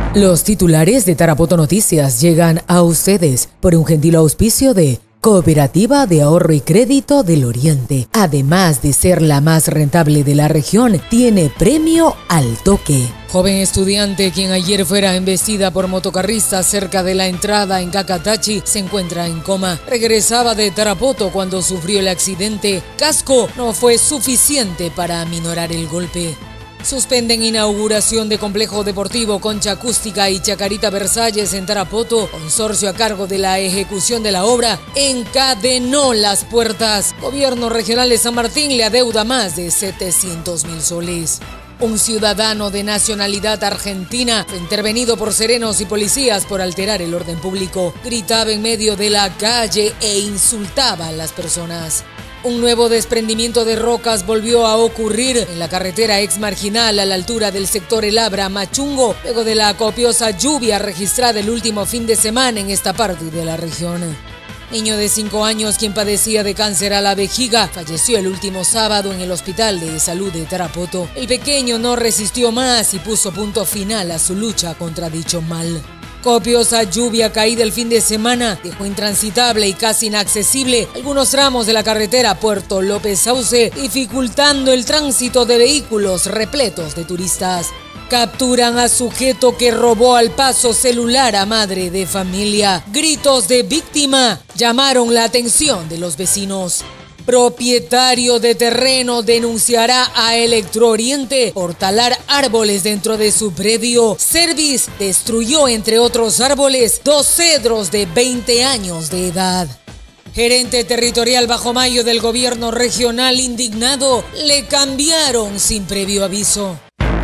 Los titulares de Tarapoto Noticias llegan a ustedes por un gentil auspicio de Cooperativa de Ahorro y Crédito del Oriente. Además de ser la más rentable de la región, tiene premio al toque. Joven estudiante quien ayer fuera embestida por motocarristas cerca de la entrada en Cacatachi se encuentra en coma. Regresaba de Tarapoto cuando sufrió el accidente. Casco no fue suficiente para aminorar el golpe. Suspenden inauguración de complejo deportivo Concha Acústica y Chacarita Versalles en Tarapoto. Consorcio a cargo de la ejecución de la obra encadenó las puertas. Gobierno regional de San Martín le adeuda más de 700.000 soles. Un ciudadano de nacionalidad argentina fue intervenido por serenos y policías por alterar el orden público. Gritaba en medio de la calle e insultaba a las personas. Un nuevo desprendimiento de rocas volvió a ocurrir en la carretera ex marginal a la altura del sector El Abra, Machungo, luego de la copiosa lluvia registrada el último fin de semana en esta parte de la región. Niño de 5 años, quien padecía de cáncer a la vejiga, falleció el último sábado en el Hospital de Salud de Tarapoto. El pequeño no resistió más y puso punto final a su lucha contra dicho mal. Copiosa lluvia caída el fin de semana dejó intransitable y casi inaccesible algunos tramos de la carretera Puerto López Sauce, dificultando el tránsito de vehículos repletos de turistas. Capturan a sujeto que robó al paso celular a madre de familia. Gritos de víctima llamaron la atención de los vecinos. Propietario de terreno denunciará a Electrooriente por talar árboles dentro de su predio. Service destruyó, entre otros árboles, 2 cedros de 20 años de edad. Gerente territorial Bajo Mayo del gobierno regional indignado, le cambiaron sin previo aviso.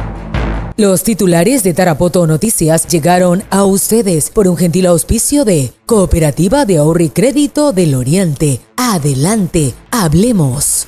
Los titulares de Tarapoto Noticias llegaron a ustedes por un gentil auspicio de Cooperativa de Ahorro y Crédito del Oriente. Adelante, hablemos.